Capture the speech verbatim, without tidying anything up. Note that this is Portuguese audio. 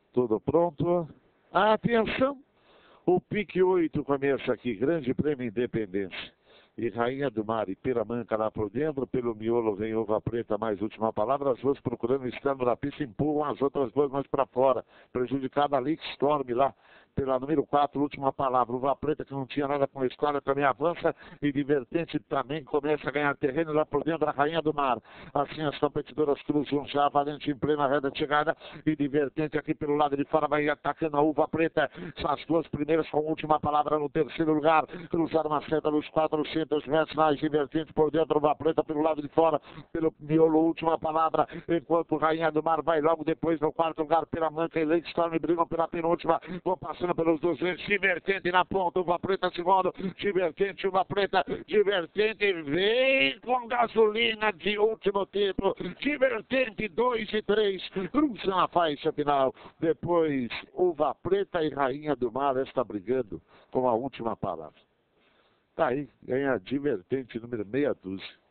Tudo pronto? Atenção! O pique oito começa aqui, Grande Prêmio Independência. E Rainha do Mar e Piramanca lá por dentro, pelo miolo vem Uva Preta, mais última palavra, as duas procurando o externo da pista, empurram as outras duas mais para fora, prejudicada a Lix Storm lá, pela número quatro, última palavra, Uva Preta que não tinha nada com a história também avança e Divertente também começa a ganhar terreno lá por dentro da Rainha do Mar. Assim as competidoras cruzam já, Valente em plena reta de chegada e Divertente aqui pelo lado de fora vai atacando a Uva Preta, as duas primeiras com a última palavra no terceiro lugar, cruzaram a seta nos quatrocentos metros, mais Divertente por dentro, Uva Preta pelo lado de fora, pelo miolo, última palavra, enquanto Rainha do Mar vai logo depois no quarto lugar, Piramanca e Lake Storm brigam pela penúltima, vão passando pelos dois vezes, Divertente na ponta, Uva Preta segundo, Divertente, Uva Preta, Divertente vem com gasolina de último título, Divertente dois e três, cruzam a faixa final, depois Uva Preta e Rainha do Mar está brigando com a última palavra. Tá aí, ganha Divertente número meia dúzia.